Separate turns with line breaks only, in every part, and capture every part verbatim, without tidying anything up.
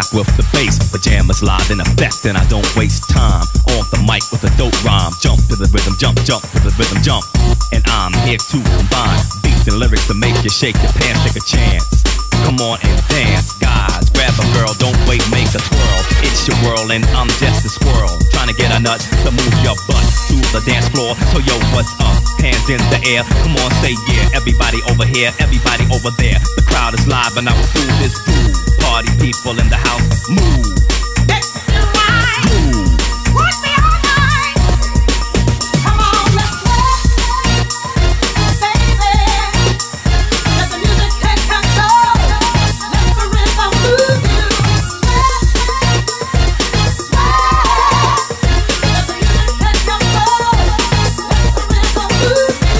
rock with the bass. Pajamas live in effect, and I don't waste time on the mic with a dope rhyme. Jump to the rhythm, jump, jump to the rhythm, jump. And I'm here to combine beats and lyrics to make you shake your pants, take a chance. Come on and dance, guys. Grab a girl, don't wait, make a twirl. It's your world and I'm just a squirrel, trying to get a nut to move your butt to the dance floor. So yo, what's up? Hands in the air, come on, say yeah. Everybody over here, everybody over there. The crowd is live and I will do this groove. Party people in the house, move.
Let's do right.
Groove.
Rock me all night. Come on, let's sweat, baby. Let the music take control. Let the rhythm move you. Sweat, sweat. Let the music take control. Let the rhythm move you.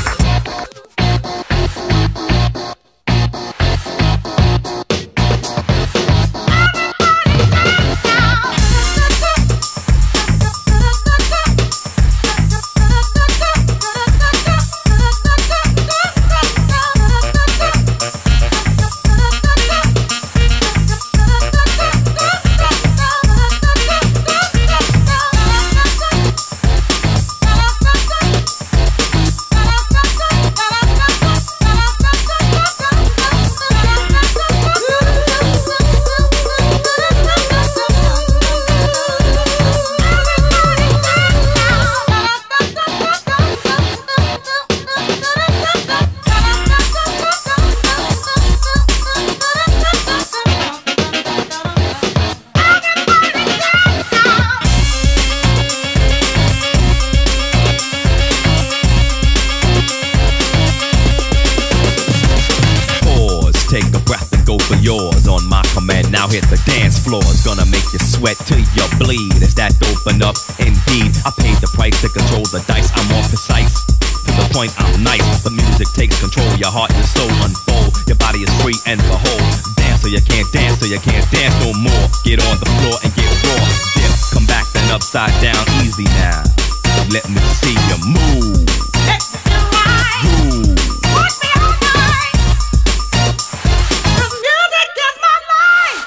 Take a breath and go for yours on my command. Now hit the dance floor. It's gonna make you sweat till you bleed. Is that open up? Indeed, I paid the price to control the dice. I'm more precise. To the point, I'm nice. The music takes control. Your heart and soul unfold. Your body is free and behold. Dance so you can't dance, so you can't dance no more. Get on the floor and get raw. Dip, come back then upside down. Easy now. Let me see you move.
Let's do right.
Groove.
Rock me all night. The music is my life.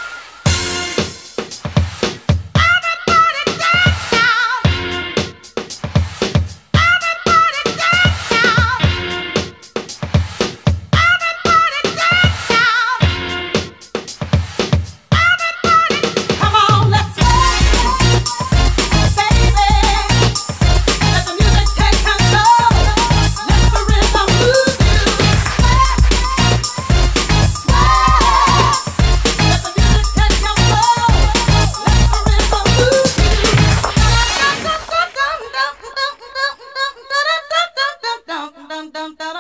Everybody dance now. Everybody dance now. Everybody dance now. Everybody, come on, let's sweat, baby. Let the music take control. Let the rhythm move you. Sweat, sweat. Let the music take control. Let the rhythm move you. Dum dum dum dum dum dum dum dum dum dum dum dum dum dum.